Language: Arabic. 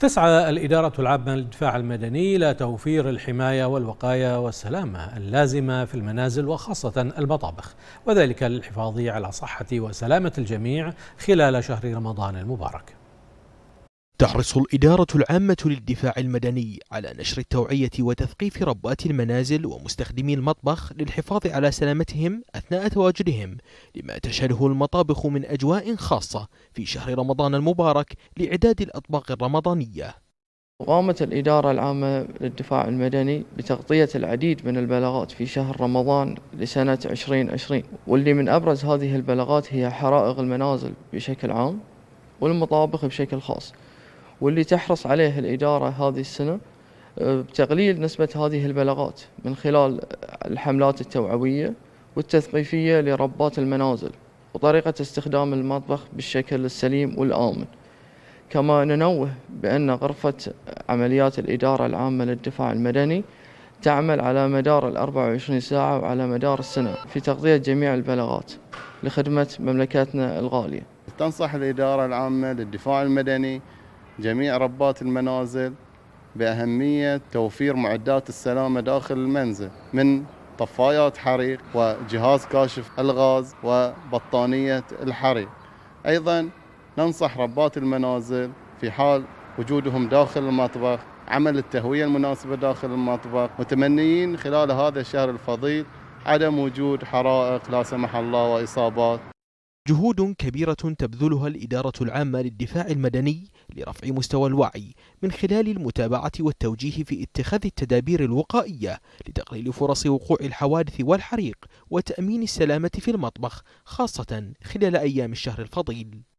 تسعى الإدارة العامة للدفاع المدني إلى توفير الحماية والوقاية والسلامة اللازمة في المنازل وخاصة المطابخ، وذلك للحفاظ على صحة وسلامة الجميع خلال شهر رمضان المبارك. تحرص الإدارة العامة للدفاع المدني على نشر التوعية وتثقيف ربات المنازل ومستخدمي المطبخ للحفاظ على سلامتهم أثناء تواجدهم لما تشهده المطابخ من أجواء خاصة في شهر رمضان المبارك لإعداد الأطباق الرمضانية. قامت الإدارة العامة للدفاع المدني بتغطية العديد من البلاغات في شهر رمضان لسنة 2020، واللي من أبرز هذه البلاغات هي حرائق المنازل بشكل عام والمطابخ بشكل خاص، واللي تحرص عليه الإدارة هذه السنة بتقليل نسبة هذه البلاغات من خلال الحملات التوعوية والتثقيفية لربات المنازل وطريقة استخدام المطبخ بالشكل السليم والآمن. كما ننوه بأن غرفة عمليات الإدارة العامة للدفاع المدني تعمل على مدار 24 ساعة وعلى مدار السنة في تغطية جميع البلاغات لخدمة مملكتنا الغالية. تنصح الإدارة العامة للدفاع المدني جميع ربات المنازل بأهمية توفير معدات السلامة داخل المنزل من طفايات حريق وجهاز كاشف الغاز وبطانية الحريق. أيضا ننصح ربات المنازل في حال وجودهم داخل المطبخ عمل التهوية المناسبة داخل المطبخ، متمنيين خلال هذا الشهر الفضيل عدم وجود حرائق لا سمح الله وإصابات. جهود كبيرة تبذلها الإدارة العامة للدفاع المدني لرفع مستوى الوعي من خلال المتابعة والتوجيه في اتخاذ التدابير الوقائية لتقليل فرص وقوع الحوادث والحريق وتأمين السلامة في المطبخ خاصة خلال أيام الشهر الفضيل.